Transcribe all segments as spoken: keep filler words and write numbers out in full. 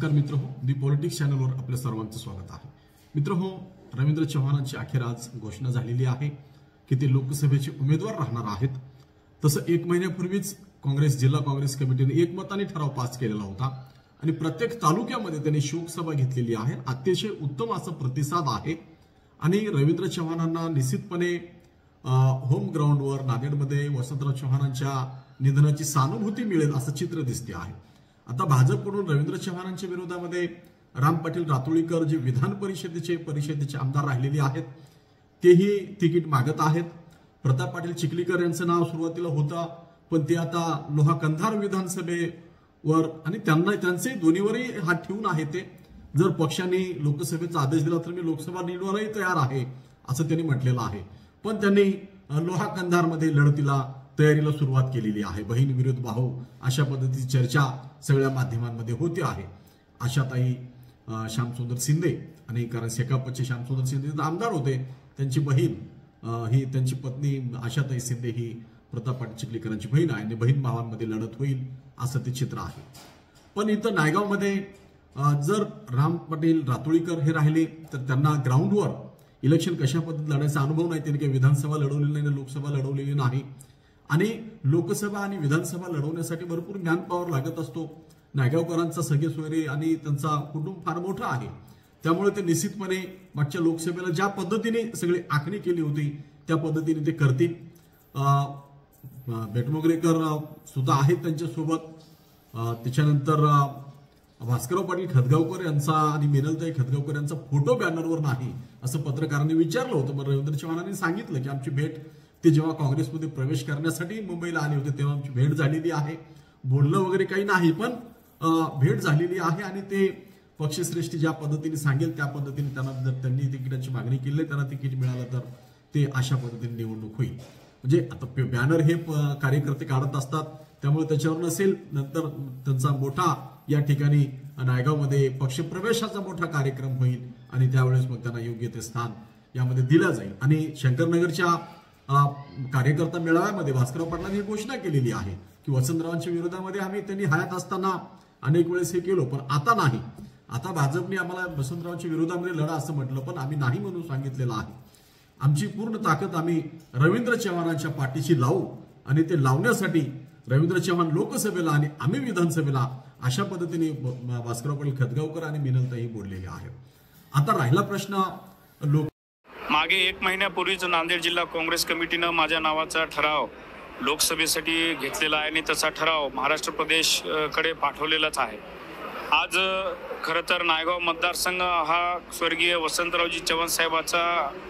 नमस्कार मित्र हो, दी पॉलिटिक्स चॅनलवर आपल्या सर्वांचं स्वागत आहे। मित्र हो, रवींद्र चव्हाणांची अखेर आज घोषणा झालेली आहे की ते लोकसभेचे उमेदवार राहणार आहेत। तसं एक महिन्यापूर्वीच काँग्रेस जिल्हा काँग्रेस कमिटीने एकमताने ठराव पास केलेला होता आणि प्रत्येक तालुक्यामध्ये त्यांनी शोकसभा घेतलेली आहे। अतिशय उत्तम असा प्रतिसाद आहे आणि रवींद्र चव्हाणांना निश्चितपणे होम ग्राउंडवर नांदेडमध्ये वसंतराव चव्हाणांच्या निधनाची सहानुभूती मिळेल असं चित्र दिसते आहे। आता भाजपकडून रवींद्र चव्हाणांच्या विरोधामध्ये राम पाटील रातोळीकर जे विधान परिषदेचे परिषदेचे आमदार राहिलेले आहेत तेही तिकीट मागत आहेत। प्रताप पाटील चिखलीकर यांचं नाव सुरुवातीला होतं, पण ते आता लोहा कंधार विधानसभेवर आणि त्यांना त्यांचे दोन्हीवरही हात ठेवून आहे। ते जर पक्षाने लोकसभेचा आदेश दिला तर मी लोकसभा निवडण्यालाही तयार आहे असं त्यांनी म्हटलेलं आहे। पण त्यांनी लोहा कंधारमध्ये लढतीला तयारीला सुरुवात केलेली आहे। बहीण विरुद्ध भाऊ अशा पद्धतीची चर्चा सगळ्या माध्यमांमध्ये होते आहे। आशाताई श्यामसुंदर शिंदे आणि कारण सेकापचे श्यामसुंदर शिंदे आमदार होते, त्यांची बहीण ही त्यांची पत्नी आशाताई शिंदे ही प्रताप पाटील चिखलीकरांची बहीण आहे आणि बहीण भावांमध्ये लढत होईल असं ते चित्र आहे। पण इथं नायगावमध्ये जर राम पाटील रातोळीकर हे राहिले तर त्यांना ग्राउंडवर इलेक्शन कशा पद्धतीने लढायचा अनुभव नाही। त्यांनी काही विधानसभा लढवलेली नाही, लोकसभा लढवलेली नाही आणि लोकसभा आणि विधानसभा लढवण्यासाठी भरपूर मॅन पॉवर लागत असतो। नायगावकरांचा सगळे सोयरे आणि त्यांचा कुटुंब फार मोठा आहे, त्यामुळे ते निश्चितपणे मागच्या लोकसभेला ज्या पद्धतीने सगळी आखणी केली होती त्या पद्धतीने ते करतील। बेटमोगरेकर सुद्धा आहेत त्यांच्यासोबत। त्याच्यानंतर भास्करराव पाटील खतगावकर यांचा आणि मिनलताई खतगावकर यांचा फोटो बॅनरवर नाही असं पत्रकारांनी विचारलं होतं। मग रवींद्र चव्हाणांनी सांगितलं की आमची भेट ते जेव्हा काँग्रेसमध्ये प्रवेश करण्यासाठी मुंबईला आले होते तेव्हा आमची भेट झालेली आहे, बोलणं वगैरे काही नाही पण भेट झालेली आहे आणि ते पक्षश्रेष्ठी ज्या पद्धतीने सांगेल त्या पद्धतीने त्यांना जर त्यांनी तिकिटाची मागणी केली त्यांना तिकीट मिळालं तर ते अशा पद्धतीने निवडणूक होईल। म्हणजे आता बॅनर हे कार्यकर्ते काढत असतात त्यामुळे त्याच्यावर नसेल, नंतर त्यांचा मोठा या ठिकाणी नायगावमध्ये पक्षप्रवेशाचा मोठा कार्यक्रम होईल आणि त्यावेळेस मग त्यांना योग्य ते स्थान यामध्ये दिलं जाईल। आणि शंकरनगरच्या कार्यकर्ता मेळाव्यामध्ये भास्करराव पाटलांनी घोषणा केलेली आहे की वसंतरावांच्या विरोधामध्ये आम्ही त्यांनी हयात असताना अनेक वेळेस हे केलो, पण आता नाही। आता भाजपने आम्हाला वसंतरावांच्या विरोधामध्ये लढा असं म्हटलं पण आम्ही नाही म्हणून सांगितलेलं आहे। आमची पूर्ण ताकद आम्ही रवींद्र चव्हाणांच्या पाठीशी लावू आणि ते लावण्यासाठी रवींद्र चव्हाण लोकसभेला आणि आम्ही विधानसभेला अशा पद्धतीने भास्करराव पाटील खतगावकर आणि मिनलताई बोललेले आहेत। आता राहिला प्रश्न लोक मागे एक महिन्यापूर्वीच नांदेड जिल्हा काँग्रेस कमिटीनं माझ्या नावाचा ठराव लोकसभेसाठी घेतलेला आहे आणि तसा ठराव महाराष्ट्र प्रदेश कडे पाठवलेलाच आहे। आज खरं तर नायगाव मतदारसंघ हा स्वर्गीय वसंतरावजी चव्हाण साहेबाचा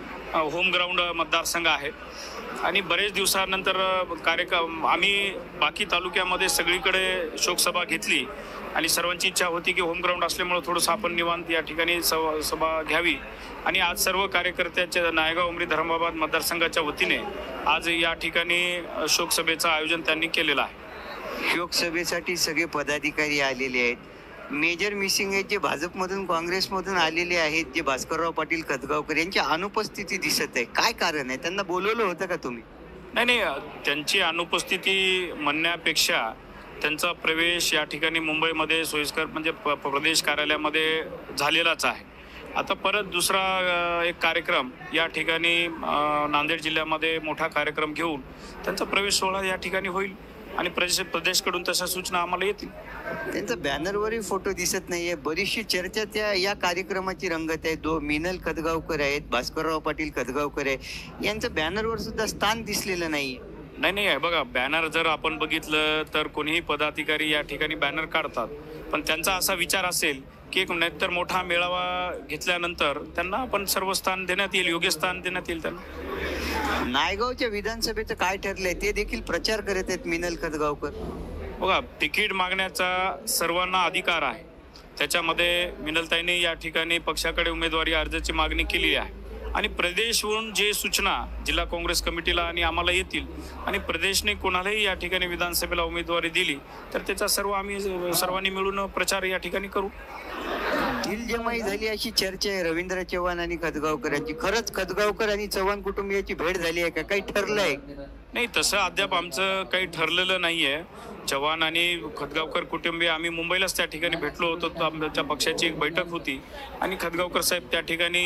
होम ग्राउंड मतदारसंघ आहे आणि बरेच दिवसानंतर कार्यक्रम आम्ही बाकी तालुक्यामध्ये सगळीकडे शोकसभा घेतली आणि सर्वांची इच्छा होती की होम ग्राउंड असल्यामुळे थोडंसं आपण निवांत या ठिकाणी सभा घ्यावी आणि आज सर्व कार्यकर्त्याच्या नायगाव उमरी धर्माबाद मतदारसंघाच्या वतीने आज या ठिकाणी शोकसभेचं आयोजन त्यांनी केलेलं आहे। शोकसभेसाठी सगळे पदाधिकारी आलेले आहेत। मेजर मिसिंग आहेत जे भाजपमधून काँग्रेसमधून आलेले आहेत, जे भास्करराव पाटील खतगावकर यांची अनुपस्थिती दिसत आहे। काय कारण आहे? त्यांना बोलवलं होतं का तुम्ही? नाही नाही, त्यांची अनुपस्थिती म्हणण्यापेक्षा त्यांचा प्रवेश या ठिकाणी मुंबईमध्ये सोयीस्कर म्हणजे प्रदेश कार्यालयामध्ये झालेलाच आहे। आता परत दुसरा एक कार्यक्रम या ठिकाणी नांदेड जिल्ह्यामध्ये मोठा कार्यक्रम घेऊन त्यांचा प्रवेश सोहळा या ठिकाणी होईल आणि प्रदेश प्रदेशकडून तशा सूचना आम्हाला येतील। त्यांचा बॅनरवरही फोटो दिसत नाहीये। बरीचशी चर्चा त्या या कार्यक्रमाची रंगत आहे। दो मिनल खतगावकर आहेत, भास्करराव पाटील खतगावकर आहे, यांचं बॅनरवर सुद्धा स्थान दिसलेलं नाही। नाही नाही आहे बघा, बॅनर जर आपण बघितलं तर कोणीही पदाधिकारी या ठिकाणी बॅनर काढतात, पण त्यांचा असा विचार असेल की एक नाहीतर मोठा मेळावा घेतल्यानंतर त्यांना आपण सर्व स्थान देण्यात येईल, योग्य स्थान देण्यात येईल त्यांना। नायगावच्या विधानसभेचं काय ठरलंय ते देखील प्रचार करत आहेत मिनल खतगावकर। बघा, तिकीट मागण्याचा सर्वांना अधिकार आहे, त्याच्यामध्ये मिनलताईंनी या ठिकाणी पक्षाकडे उमेदवारी अर्जाची मागणी केली आहे आणि प्रदेशवरून जे सूचना जिल्हा काँग्रेस कमिटीला आणि आम्हाला येतील आणि प्रदेशने कोणालाही या ठिकाणी विधानसभेला उमेदवारी दिली तर त्याचा सर्व आम्ही सर्वांनी मिळून प्रचार या ठिकाणी करू। दिलजमाई झाली अशी चर्चा आहे रवींद्र चव्हाण आणि खतगावकर यांची। खरंच खतगावकर आणि चव्हाण कुटुंबियाची भेट झाली आहे का? काही ठरलंय? नाही, तसं अद्याप आमचं काही ठरलेलं नाही आहे. चव्हाण आणि खतगावकर कुटुंबीय आम्ही मुंबईलाच त्या ठिकाणी भेटलो होतो. तर आमच्या पक्षाची एक बैठक होती आणि खतगावकर साहेब त्या ठिकाणी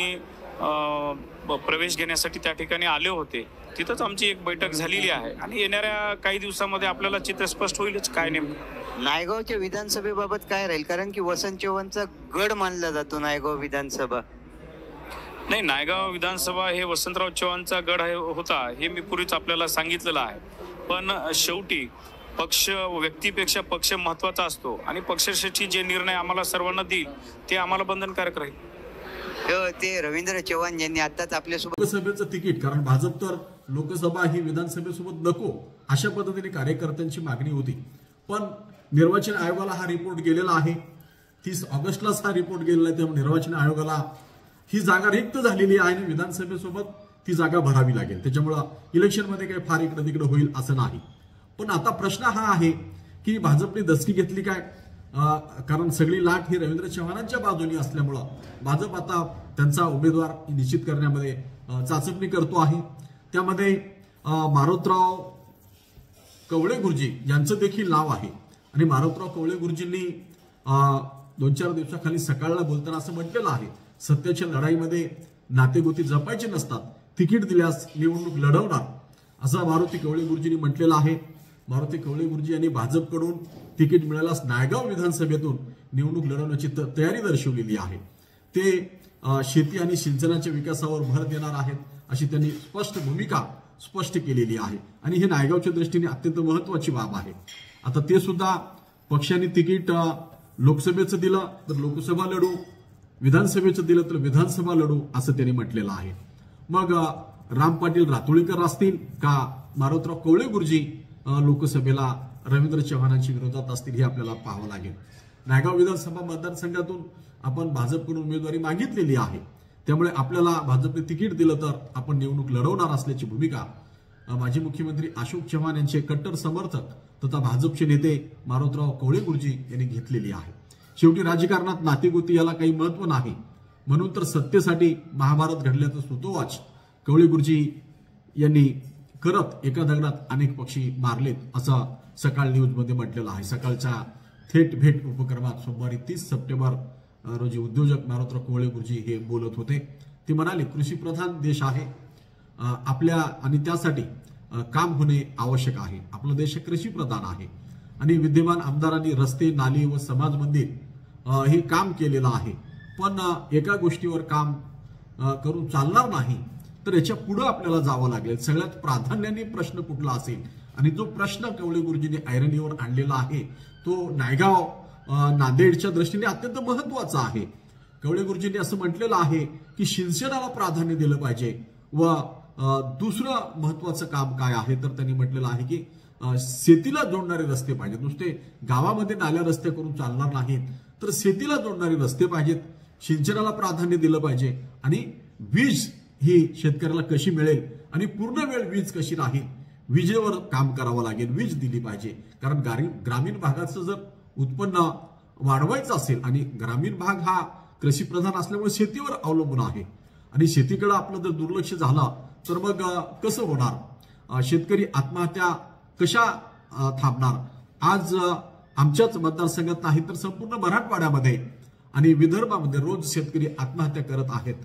अं, प्रवेश घेण्यासाठी त्या ठिकाणी आले होते. तिथंच आमची एक बैठक झालेली आहे आणि येणाऱ्या काही दिवसामध्ये आपल्याला चित्र स्पष्ट होईलच काय नेमकं. नायगावच्या विधानसभेबाबत काय राहील, कारण की वसंत चव्हाणचा गड मानला जातो नायगाव विधानसभा. नाही, नायगाव विधानसभा हे वसंतराव चव्हाणचा गड आहे होता हे मी पूर्वीच आपल्याला सांगितलेलं आहे. पण शेवटी पक्ष व्यक्तीपेक्षा पक्ष महत्त्वाचा असतो आणि पक्षाशी जे निर्णय आम्हाला सर्वांना देईल ते आम्हाला बंधनकारक राहील. हो, ते रवींद्र चव्हाण यांनी आताच आपल्यासोबत लोकसभेचं तिकीट, कारण भाजप तर लोकसभा ही विधानसभेसोबत नको अशा पद्धतीने कार्यकर्त्यांची मागणी होती. पण निर्वाचन आयोगाला हा रिपोर्ट गेलेला आहे. तीस ऑगस्टलाच हा रिपोर्ट गेलेला आहे. त्यामुळे निर्वाचन आयोगाला ही जागा रिक्त झालेली आहे आणि विधानसभेसोबत ती जागा भरावी लागेल. त्याच्यामुळं इलेक्शनमध्ये काही फार इकडे तिकडे होईल असं नाही. पण आता प्रश्न हा आहे की भाजपने दसकी घेतली काय, कारण सगळी लाट ही रवींद्र चव्हाणांच्या बाजूनी असल्यामुळं भाजप आता त्यांचा उमेदवार निश्चित करण्यामध्ये चाचपणी करतो आहे. त्यामध्ये मारुतराव कवळे गुरुजी यांचं देखील नाव आहे आणि मारुतराव कवळे गुरुजींनी दोन चार दिवसाखाली सकाळला बोलताना असं म्हटलेलं आहे, सत्याच्या लढाईमध्ये नातेगोती जपायचे नसतात, तिकीट दिल्यास निवडणूक लढवणार असं मारुती कवळे गुरुजींनी म्हटलेलं आहे. मारुती कवळे गुरुजी यांनी भाजपकडून तिकीट मिळाल्यास नायगाव विधानसभेतून निवडणूक लढवण्याची तयारी दर्शवलेली आहे. ते शेती आणि सिंचनाच्या विकासावर भर देणार आहेत अशी त्यांनी स्पष्ट भूमिका स्पष्ट केलेली आहे आणि हे नायगावच्या दृष्टीने अत्यंत महत्वाची बाब आहे. आता ते सुद्धा पक्षाने तिकीट लोकसभेचं दिलं तर लोकसभा लढू, विधानसभेचं दिलं तर विधानसभा लढू असं त्यांनी म्हटलेलं आहे. मग राम पाटील रातोळीकर असतील का मारुतराव कवळे गुरुजी लोकसभेला रवींद्र चव्हाणांच्या विरोधात असतील हे आपल्याला पाहावं लागेल. नायगाव विधानसभा मतदारसंघातून आपण भाजपकडून उमेदवारी मागितलेली आहे. त्यामुळे आपल्याला भाजपने तिकीट दिलं तर आपण निवडणूक लढवणार असल्याची भूमिका माजी मुख्यमंत्री अशोक चव्हाण यांचे कट्टर समर्थक तथा भाजपचे नेते मारुतराव कवळे गुरुजी यांनी घेतलेली आहे. शेवटी राजकारणात नातेगोती याला काही महत्व नाही, म्हणून तर सत्तेसाठी महाभारत घडल्याचं सुतोवाच कवळे गुरुजी यांनी करत एका दगडात अनेक पक्षी मारलेत असं सकाळ न्यूज मध्ये म्हटलेलं आहे. सकाळच्या थेट भेट उपक्रमात सोमवारी तीस सप्टेंबर रोजी उद्योजक मारुतराव कवळे गुरुजी हे बोलत होते. ते म्हणाले, कृषी प्रधान देश आहे आपल्या आणि त्यासाठी काम होणे आवश्यक आहे. आपला देश कृषी प्रधान आहे आणि विद्यमान आमदारांनी रस्ते, नाली व समाज मंदिर हे काम केलेलं आहे. पण एका गोष्टीवर काम करून चालणार नाही, तर याच्या पुढे आपल्याला जावं लागेल. सगळ्यात प्राधान्याने प्रश्न कुठला असेल आणि जो प्रश्न कवळे गुरुजींनी ऐरणीवर आणलेला आहे तो नायगाव नांदेडच्या दृष्टीने अत्यंत महत्वाचा आहे. कवळे गुरुजींनी असं म्हटलेलं आहे की सिंचनाला प्राधान्य दिलं पाहिजे व दुसरं महत्वाचं काम काय आहे तर त्यांनी म्हटलेलं आहे की शेतीला जोडणारे रस्ते पाहिजेत. नुसते गावामध्ये नाल्या रस्ते करून चालणार नाहीत, तर शेतीला जोडणारे रस्ते पाहिजेत. सिंचनाला प्राधान्य दिलं पाहिजे आणि वीज ही शेतकऱ्याला कशी मिळेल आणि पूर्ण वेळ वीज कशी राहील, विजेवर काम करावं लागेल, वीज दिली पाहिजे. कारण ग्रामीण भागाचं जर उत्पन्न वाढवायचं असेल आणि ग्रामीण भाग हा कृषी प्रधान असल्यामुळे शेतीवर अवलंबून आहे आणि शेतीकडे आपलं जर दुर्लक्ष झालं तर मग कसं होणार, शेतकरी आत्महत्या कशा थांबणार. आज आमच्याच मतदारसंघात नाही तर संपूर्ण मराठवाड्यामध्ये आणि विदर्भामध्ये रोज शेतकरी आत्महत्या करत आहेत.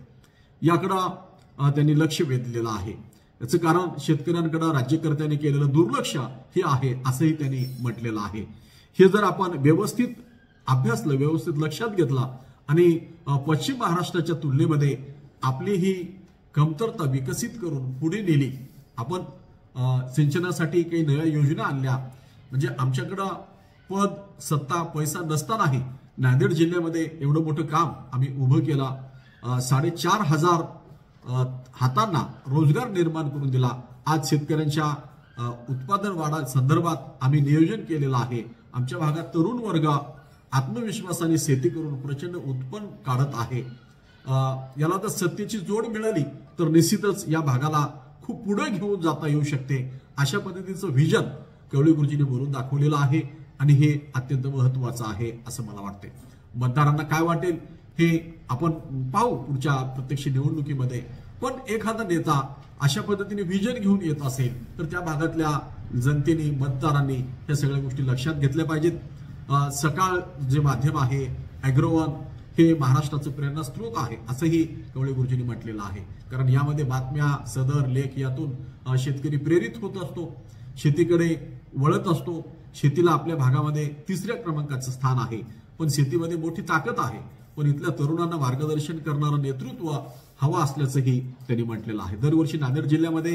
याकडं त्यांनी लक्ष वेधलेलं आहे. याचं कारण शेतकऱ्यांकडे राज्यकर्त्यांनी केलेलं दुर्लक्ष हे आहे असंही त्यांनी म्हटलेलं आहे. हे जर आपण व्यवस्थित अभ्यासलं, व्यवस्थित लक्षात घेतला आणि पश्चिम महाराष्ट्राच्या तुलनेमध्ये आपली ही कमतरता विकसित करून पुढे नेली, आपण सिंचनासाठी काही नव्या योजना आणल्या, म्हणजे आमच्याकडं पद, सत्ता, पैसा नसतानाही नांदेड जिल्ह्यामध्ये एवढं मोठं काम आम्ही उभं केलं. साडेचार हजार हातांना रोजगार निर्माण करून दिला. आज शेतकऱ्यांच्या उत्पादन वाढा संदर्भात आम्ही नियोजन केलेलं आहे. आमच्या भागात तरुण वर्ग आत्मविश्वासाने शेती करून प्रचंड उत्पन्न काढत आहे. याला जर सत्तेची जोड मिळाली तर निश्चितच या भागाला खूप पुढे घेऊन जाता येऊ शकते. अशा पद्धतीचं व्हिजन कवळे गुरुजींनी बोलून दाखवलेलं आहे आणि हे अत्यंत महत्वाचं आहे असं मला वाटते. मतदारांना काय वाटेल हे आपण पाहू पुढच्या प्रत्यक्ष निवडणुकीमध्ये. पण एखादा नेता अशा पद्धतीने विजन घेऊन येत असेल तर त्या भागातल्या जनतेने मतदारांनी या सगळ्या गोष्टी लक्षात घेतल्या पाहिजेत. सकाळ जे माध्यम आहे अॅग्रोवन हे महाराष्ट्राचं प्रेरणास्त्रोत आहे असंही कवळे गुरुजींनी म्हटलेलं आहे. कारण यामध्ये बातम्या सदर लेख यातून शेतकरी प्रेरित होत असतो, शेतीकडे वळत असतो. शेतीला आपल्या भागामध्ये तिसऱ्या क्रमांकाचं स्थान आहे, पण शेतीमध्ये मोठी ताकद आहे. पण इथल्या तरुणांना मार्गदर्शन करणारं नेतृत्व हवं असल्याचंही त्यांनी म्हटलेलं आहे. दरवर्षी नांदेड जिल्ह्यामध्ये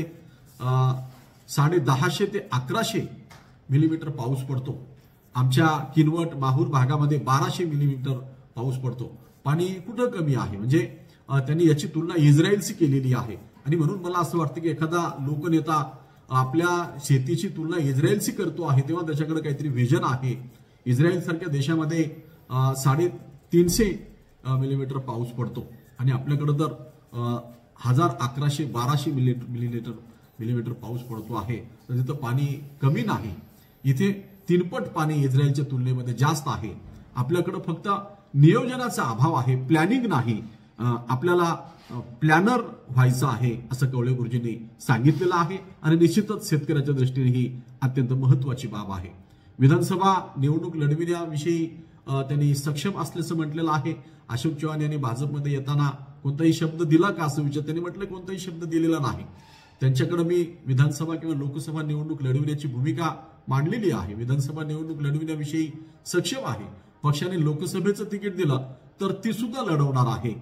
साडे दहाशे ते अकराशे मिलीमीटर पाऊस पडतो. आमच्या किनवट माहूर भागामध्ये बाराशे मिलीमीटर पाऊस पडतो. पाणी कुठं कमी आहे म्हणजे त्यांनी याची तुलना इस्रायलशी केलेली आहे. आणि म्हणून मला असं वाटतं की एखादा लोकनेता आपल्या शेतीची तुलना इस्रायलशी करतो आहे तेव्हा त्याच्याकडे काहीतरी व्हिजन आहे. इस्रायल सारख्या देशामध्ये साडे तीनशे मिलीमीटर पाऊस पडतो आणि आपल्याकडे तर हजार अकराशे बाराशे मिलीमीटर मिलीमीटर पाऊस पडतो आहे. तर तिथं पाणी कमी नाही, इथे तीनपट पाणी इस्रायलच्या तुलनेमध्ये जास्त आहे. आपल्याकडे फक्त नियोजनाचा अभाव आहे, प्लॅनिंग नाही. आपल्याला प्लॅनर व्हायचं आहे असं कवळे गुरुजींनी सांगितलेलं आहे आणि निश्चितच शेतकऱ्याच्या दृष्टीने ही अत्यंत महत्वाची बाब आहे. विधानसभा निवडणूक लढविण्याविषयी त्यांनी सक्षम असल्याचं म्हटलेलं आहे. अशोक चव्हाण यांनी भाजपमध्ये येताना कोणताही शब्द दिला का असं विचार त्यांनी म्हटलं कोणताही शब्द दिलेला नाही. त्यांच्याकडे मी विधानसभा किंवा लोकसभा निवडणूक लढविण्याची भूमिका मांडलेली आहे. विधानसभा निवडणूक लढविण्याविषयी सक्षम आहे. पक्षाने लोकसभेचं तिकीट दिलं तर ती सुद्धा लढवणार आहे.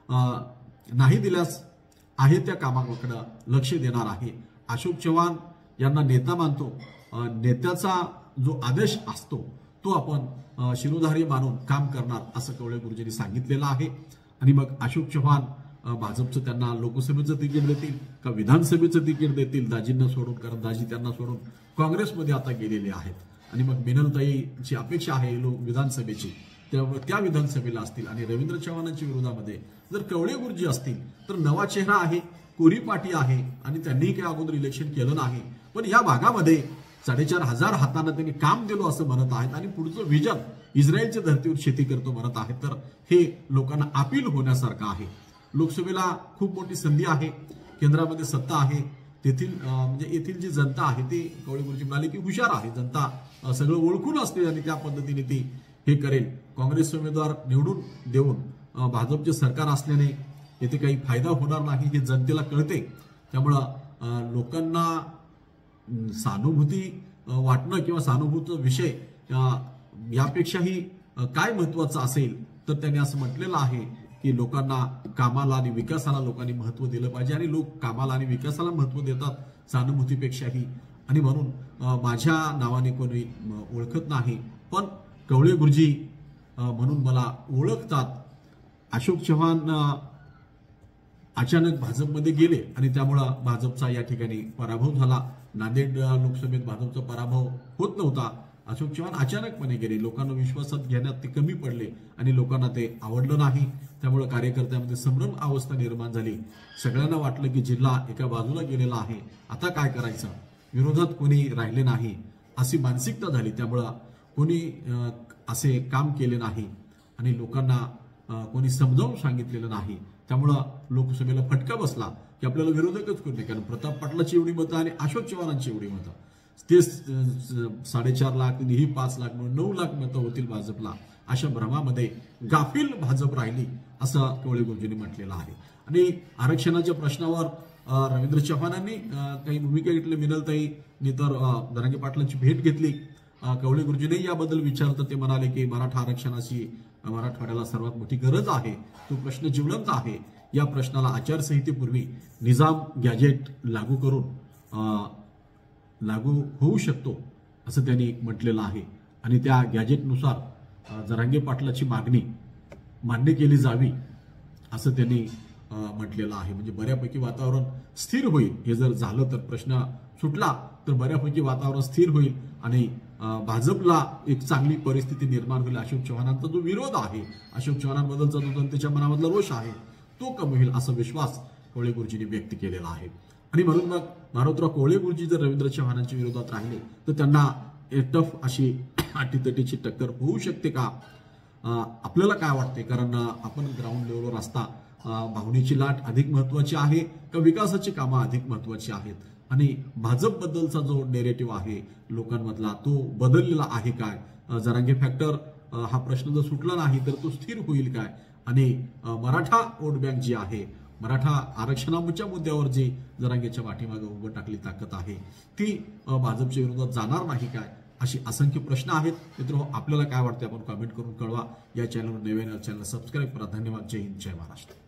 नाही दिल्यास आहे त्या कामाकडे लक्ष देणार आहे. अशोक चव्हाण यांना नेता मानतो. नेत्याचा जो आदेश असतो तो आपण शिरोधारी मानून काम करणार असं कवळे गुरुजींनी सांगितलेलं आहे. आणि मग अशोक चव्हाण भाजपचं त्यांना लोकसभेचं तिकीट देतील का विधानसभेचं तिकीट देतील दाजींना सोडून, कारण दाजी त्यांना सोडून काँग्रेसमध्ये आता गेलेले आहेत. आणि मग मिनलताईची अपेक्षा आहे लोक विधानसभेची, त्यामुळे त्या विधानसभेला असतील. आणि रवींद्र चव्हाणांच्या विरोधामध्ये जर कवळे गुरुजी असतील तर नवा चेहरा आहे, कोरी पाटी आहे आणि त्यांनीही काही अगोदर इलेक्शन केलं नाही. पण या भागामध्ये साडेचार हजार हातांना त्यांनी काम दिलं असं म्हणत आहेत आणि पुढचं विजन इस्रायलच्या धर्तीवर शेती करतो म्हणत आहेत. तर हे लोकांना अपील होण्यासारखं आहे. लोकसभेला खूप मोठी संधी आहे, केंद्रामध्ये सत्ता आहे. तेथील म्हणजे येथील जी जनता आहे ती कवळे गुरुजी म्हणाले की हुशार आहे. जनता सगळं ओळखून असते आणि त्या पद्धतीने ती हे करेल. काँग्रेस उमेदवार निवडून देऊन भाजपचे सरकार असल्याने येथे काही फायदा होणार नाही हे जनतेला कळते. त्यामुळं लोकांना सहानुभूती वाटणं किंवा सहानुभूती विषय यापेक्षाही काय महत्वाचं असेल तर त्यांनी असं म्हटलेलं आहे की लोकांना कामाला आणि विकासाला लोकांनी महत्व दिलं पाहिजे आणि लोक कामाला आणि विकासाला महत्व देतात सहानुभूतीपेक्षाही. आणि म्हणून माझ्या नावाने कोणी ओळखत नाही पण कवळे गुरुजी म्हणून मला ओळखतात. अशोक चव्हाण अचानक भाजपमध्ये गेले आणि त्यामुळं भाजपचा या ठिकाणी पराभव झाला. नांदेड लोकसभेत भाजपचा पराभव होत नव्हता. अशोक चव्हाण अचानकपणे गेले, लोकांना विश्वासात घेण्यात ते कमी पडले आणि लोकांना ते आवडलं नाही. त्यामुळे कार्यकर्त्यांमध्ये संभ्रम अवस्था निर्माण झाली. सगळ्यांना वाटलं की जिल्हा एका बाजूला गेलेला आहे, आता काय करायचं, विरोधात कोणी राहिले नाही अशी मानसिकता झाली. त्यामुळं कोणी असे काम केले नाही आणि लोकांना कोणी समजावून सांगितलेलं नाही. त्यामुळं लोकसभेला फटका बसला की आपल्याला विरोधकच कोण नाही. कारण प्रताप पाटलाची एवढी मतं आणि अशोक चव्हाणांची एवढी मतं, ते साडेचार लाख आणि ही पाच लाख म्हणून नऊ लाख मतं होतील भाजपला, अशा भ्रमामध्ये गाफील भाजप राहिली असं कवळे गुरुजींनी म्हटलेलं आहे. आणि आरक्षणाच्या प्रश्नावर रवींद्र चव्हाणांनी काही भूमिका घेतली, मिनलताईंनी तर धनंजय पाटलांची भेट घेतली. कवळे गुरुजींनी याबद्दल विचारलं तर ते म्हणाले की मराठा आरक्षणाची मराठवाड्याला सर्वात मोठी गरज आहे, तो प्रश्न जिवंत आहे. या प्रश्नाला आचारसंहितेपूर्वी निजाम गॅजेट लागू करून लागू होऊ शकतो असं त्यांनी म्हटलेलं आहे. आणि त्या गॅजेटनुसार जरांगे पाटलाची मागणी मान्य केली जावी असं त्यांनी म्हटलेलं आहे. म्हणजे बऱ्यापैकी वातावरण स्थिर होईल. हे जर झालं तर प्रश्न सुटला तर बऱ्यापैकी वातावरण स्थिर होईल आणि भाजपला एक चांगली परिस्थिती निर्माण होईल. अशोक चव्हाणांचा जो विरोध आहे, अशोक चव्हाणांबद्दलचा जो जनतेच्या मनामधला रोष आहे तो कमी होईल असा विश्वास कवळे गुरुजींनी व्यक्त केलेला आहे. आणि म्हणून मग मारोतराव कवळे गुरुजी जर रवींद्र चव्हाणांच्या विरोधात राहिले तर त्यांना टफ अशी अटीतटीची टक्कर होऊ शकते का, आपल्याला काय वाटते. कारण आपण ग्राउंड लेवलवर असता भावनेची लाट अधिक महत्वाची आहे का विकासाची कामं अधिक महत्वाची आहेत? आणि भाजपबद्दलचा जो नेरेटिव्ह आहे लोकांमधला तो बदललेला आहे काय? जरांगे फॅक्टर हा प्रश्न जर सुटला नाही तर तो स्थिर होईल काय? आणि मराठा वोट बँक जी आहे, मराठा आरक्षणाच्या मुद्द्यावर जी जरांगेच्या पाठीमागे उभं टाकली ताकद आहे ती भाजपच्या विरोधात जाणार नाही काय? अशी असंख्य प्रश्न आहेत. मित्रांनो, आपल्याला काय वाटतं आपण कमेंट करून कळवा. या चॅनलवर नवीन चॅनल सबस्क्राईब करा. धन्यवाद. जय हिंद, जय महाराष्ट्र.